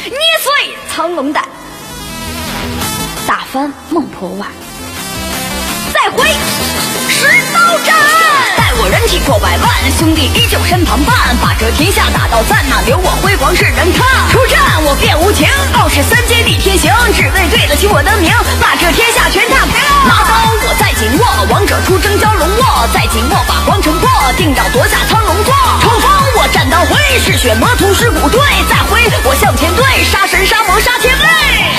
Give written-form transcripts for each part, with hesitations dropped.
捏碎苍龙胆，打翻孟婆碗。再回石刀斩，待我人体破百万，兄弟依旧身旁伴，把这天下打到赞，那留我辉煌世人看。出战我便无情，傲视三阶立天行，只为对得起我的名，把这天下全踏平。拿刀我在紧握，王者出征蛟龙卧，在紧握把皇城破，定要夺下苍龙座。冲锋我战刀挥，嗜血魔屠尸骨堆，再回我向前对，杀神杀魔杀天威。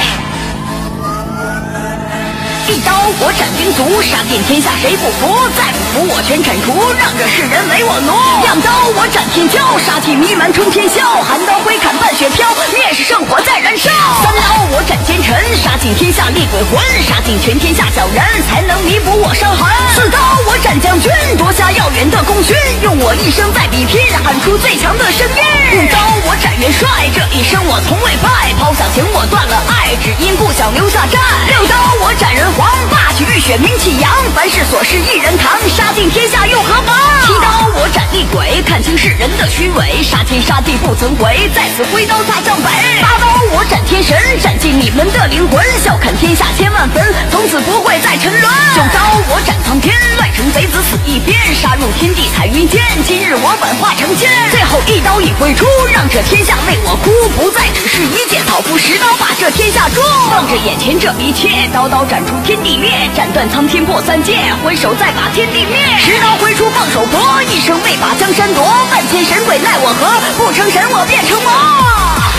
一刀我斩兵卒，杀遍天下谁不服？再不服我全铲除，让这世人唯我奴。两刀我斩天骄，杀气弥漫冲天霄。寒刀挥砍半雪飘，烈士圣火在燃烧。三刀我斩奸臣，杀尽天下厉鬼魂，杀尽全天下小人，才能弥补我伤痕。四刀我斩将军，夺下耀远的功勋，用我一生在比拼，喊出最强的声音。五刀我斩元帅，这一生我从未败，抛下情我断了爱，只因不想留下债。六刀我斩人皇，霸气浴血名气扬，凡事所事一人扛，杀尽天下又何妨？七刀我斩厉鬼，看清世人的虚伪，杀天杀地不曾悔，在此挥刀踏向北。八刀我斩天神，斩尽你们的灵魂，笑看天下千万坟，从此不会再沉沦。九刀我斩苍天，乱臣贼子死一边，杀入天地彩云间，今日我本化成仙。最后一刀已挥出，让这天下为我哭，不再只是一介草夫，十刀把这天下诛。望着眼前这一切，刀刀斩出天地裂，斩断苍天破三界，挥手再把天地灭。十刀挥出放手搏，一生为把江山夺，万千神鬼奈我何？不成神我便成魔。